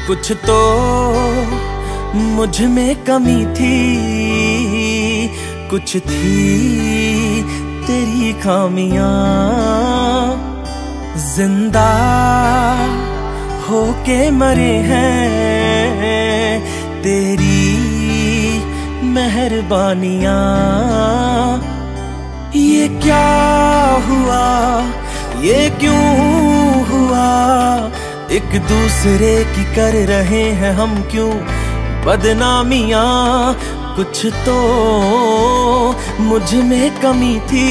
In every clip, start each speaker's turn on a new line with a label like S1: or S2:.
S1: कुछ तो मुझ में कमी थी, कुछ थी तेरी खामियां। जिंदा होके मरे हैं तेरी मेहरबानियां। ये क्या हुआ, ये क्यों हुआ, एक दूसरे की कर रहे हैं हम क्यों बदनामियां। कुछ तो मुझ में कमी थी,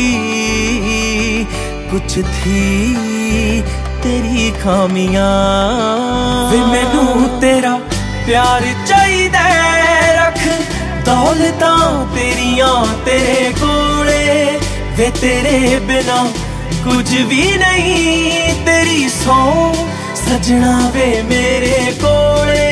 S1: कुछ थी तेरी खामियां। वे मैनू तेरा प्यार चाहिदा रख, दौलतां तेरियां तेरे कोले, वे तेरे बिना कुछ भी नहीं, तेरी सौ सजना वे मेरे कोले।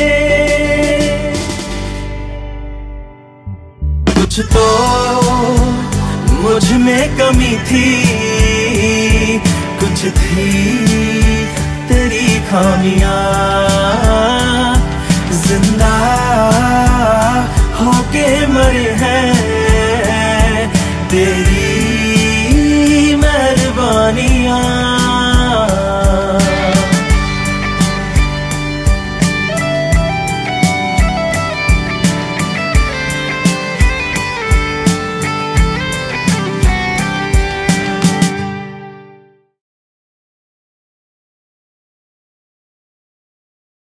S1: कुछ तो मुझ में कमी थी, कुछ थी तेरी खामियां।